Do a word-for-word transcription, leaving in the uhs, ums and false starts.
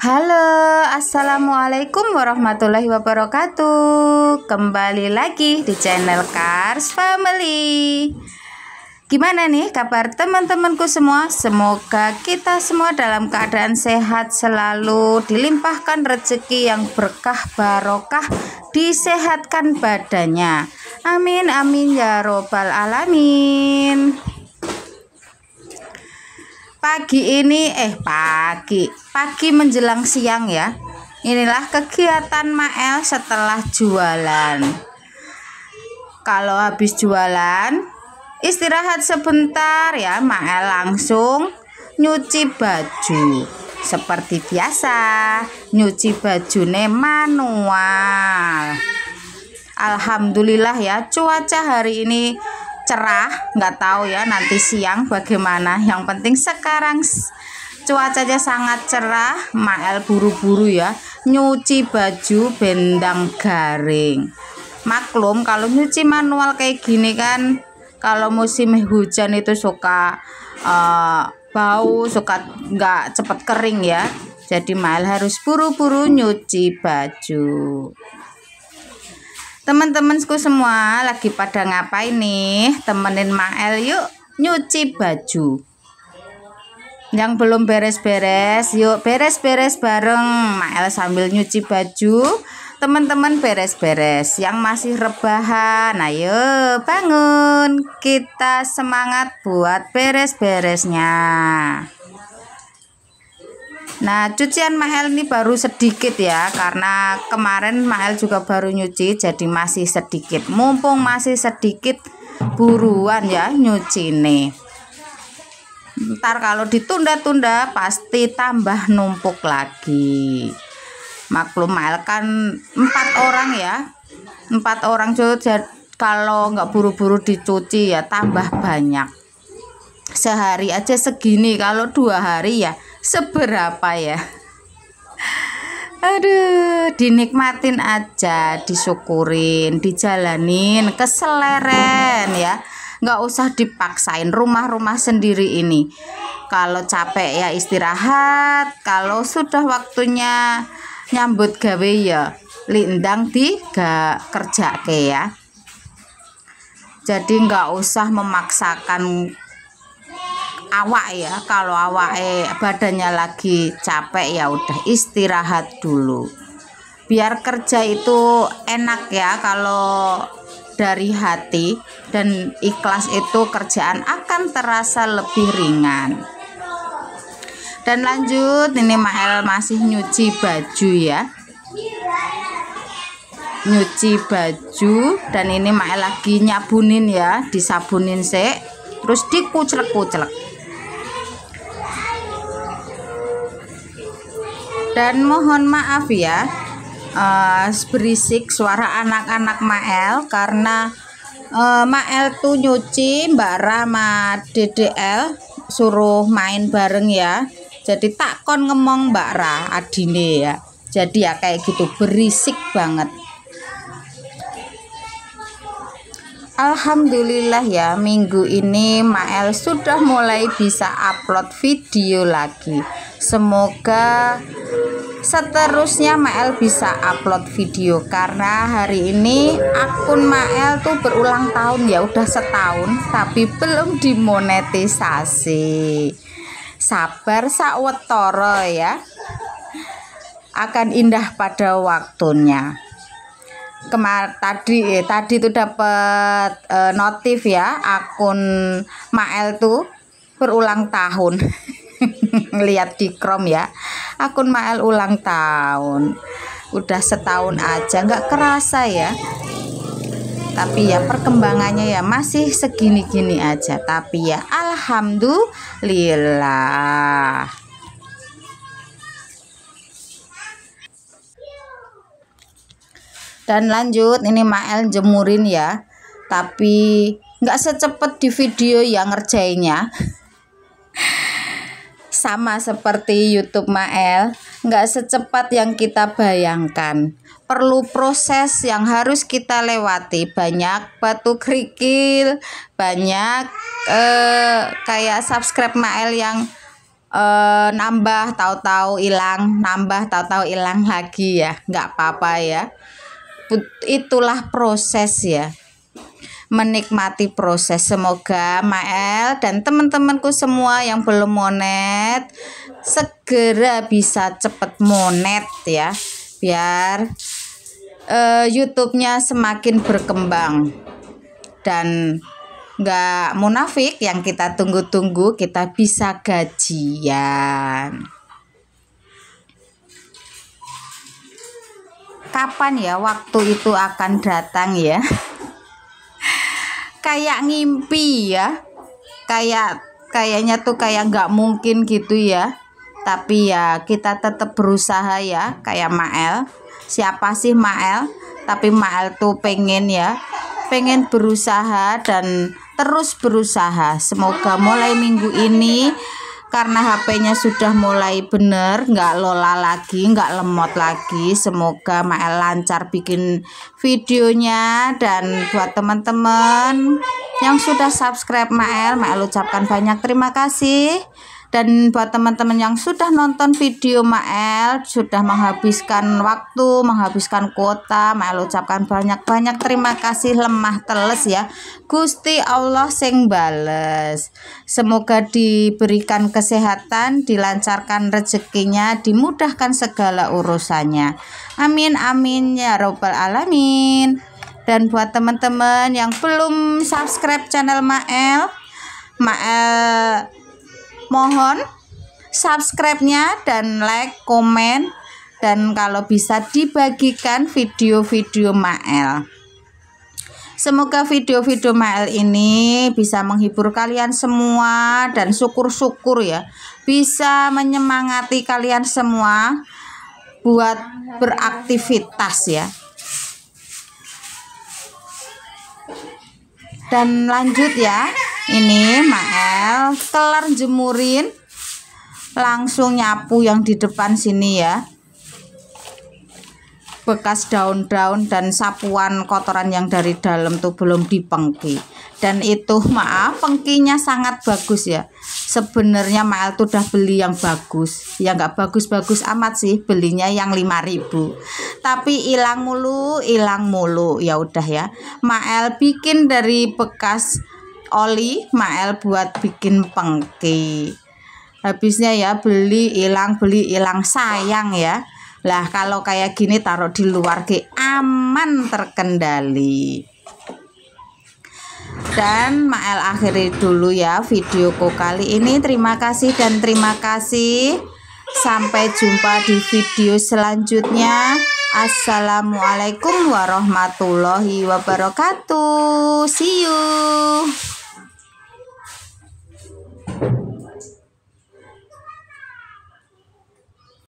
Halo, assalamualaikum warahmatullahi wabarakatuh. Kembali lagi di channel Cars Family. Gimana nih kabar teman-temanku semua? Semoga kita semua dalam keadaan sehat selalu, dilimpahkan rezeki yang berkah barokah, disehatkan badannya. Amin amin ya robbal alamin. Pagi ini eh pagi pagi menjelang siang ya, inilah kegiatan Mael setelah jualan. Kalau habis jualan istirahat sebentar ya, Mael langsung nyuci baju seperti biasa, nyuci bajune manual. Alhamdulillah ya, cuaca hari ini cerah, nggak tahu ya nanti siang bagaimana. Yang penting sekarang cuacanya sangat cerah. Mael buru-buru ya nyuci baju bendang garing. Maklum kalau nyuci manual kayak gini kan, kalau musim hujan itu suka uh, bau, suka nggak cepet kering ya. Jadi Mael harus buru-buru nyuci baju. Teman-temanku semua lagi pada ngapain nih? Temenin Mael yuk nyuci baju. Yang belum beres-beres, yuk beres-beres bareng Mael sambil nyuci baju. Teman-teman beres-beres. Yang masih rebahan, ayo bangun. Kita semangat buat beres-beresnya. Nah, cucian Mael ini baru sedikit ya, karena kemarin Mael juga baru nyuci, jadi masih sedikit. Mumpung masih sedikit, buruan ya nyuci nih. Ntar kalau ditunda-tunda pasti tambah numpuk lagi. Maklum Mael kan empat orang ya, empat orang cuci. Kalau nggak buru-buru dicuci ya tambah banyak. Sehari aja segini, kalau dua hari ya seberapa ya. Aduh, dinikmatin aja, disyukurin, dijalanin, keseleren ya. Nggak usah dipaksain, rumah-rumah sendiri ini. Kalau capek ya istirahat, kalau sudah waktunya nyambut gawe ya lindang di gak kerja ke ya. Jadi nggak usah memaksakan awak ya. Kalau awak eh badannya lagi capek ya udah istirahat dulu, biar kerja itu enak ya. Kalau dari hati dan ikhlas itu kerjaan akan terasa lebih ringan. Dan lanjut, ini Mael masih nyuci baju ya, nyuci baju. Dan ini Mael lagi nyabunin ya, disabunin sih, terus dikuclek-kuclek. Dan mohon maaf ya uh, berisik suara anak-anak Mael, karena uh, Mael tuh nyuci Mbak Ra sama D D L suruh main bareng ya. Jadi tak kon ngomong Mbak Ra adine ya, jadi ya kayak gitu berisik banget. Alhamdulillah ya, minggu ini Mael sudah mulai bisa upload video lagi. Semoga seterusnya Mael bisa upload video, karena hari ini akun Mael tuh berulang tahun ya, udah setahun tapi belum dimonetisasi. Sabar sawetara ya, akan indah pada waktunya. Kemar tadi eh, tadi tuh dapat eh, notif ya, akun Mael tuh berulang tahun. Lihat di Chrome ya, akun Mael ulang tahun. Udah setahun aja nggak kerasa ya. Tapi ya perkembangannya ya masih segini-gini aja. Tapi ya alhamdulillah. Dan lanjut, ini Mael jemurin ya, tapi nggak secepat di video yang ngerjainnya. Sama seperti YouTube Mael, nggak secepat yang kita bayangkan. Perlu proses yang harus kita lewati, banyak batu kerikil, banyak eh, kayak subscribe Mael yang eh, nambah tahu-tahu hilang, nambah tahu-tahu hilang lagi ya, nggak apa-apa ya. Itulah proses ya, menikmati proses. Semoga Mael dan teman-temanku semua yang belum monet segera bisa cepet monet ya, biar uh, YouTube-nya semakin berkembang. Dan nggak munafik, yang kita tunggu-tunggu, kita bisa gajian. Kapan ya waktu itu akan datang ya? Kayak ngimpi ya, kayak kayaknya tuh kayak nggak mungkin gitu ya. Tapi ya kita tetap berusaha ya, kayak Mael. Siapa sih Mael? Tapi Mael tuh pengen ya, pengen berusaha dan terus berusaha. Semoga mulai minggu ini, karena H P-nya sudah mulai bener, nggak lola lagi, nggak lemot lagi. Semoga Mael lancar bikin videonya. Dan buat teman-teman yang sudah subscribe Mael, Mael ucapkan banyak terima kasih. Dan buat teman-teman yang sudah nonton video Mael, sudah menghabiskan waktu, menghabiskan kuota, Mael ucapkan banyak-banyak terima kasih, lemah teles ya. Gusti Allah sing bales. Semoga diberikan kesehatan, dilancarkan rezekinya, dimudahkan segala urusannya. Amin amin ya robbal alamin. Dan buat teman-teman yang belum subscribe channel Mael, Mael mohon subscribe-nya dan like, komen, dan kalau bisa dibagikan video-video Mael. Semoga video-video Mael ini bisa menghibur kalian semua, dan syukur-syukur ya bisa menyemangati kalian semua buat beraktivitas ya. Dan lanjut ya, ini Mael kelar jemurin, langsung nyapu yang di depan sini ya, bekas daun-daun dan sapuan kotoran yang dari dalam tuh belum dipengki. Dan itu maaf, pengkinya sangat bagus ya. Sebenarnya Mael tuh udah beli yang bagus, ya nggak bagus-bagus amat sih, belinya yang lima ribu, tapi hilang mulu, hilang mulu. Ya udah ya, Mael bikin dari bekas oli, Mael buat bikin pengki. Habisnya ya beli hilang, beli hilang, sayang ya. Lah kalau kayak gini taruh di luar ke aman, terkendali. Dan Mael akhiri dulu ya videoku kali ini. Terima kasih dan terima kasih. Sampai jumpa di video selanjutnya. Assalamualaikum warahmatullahi wabarakatuh. See you.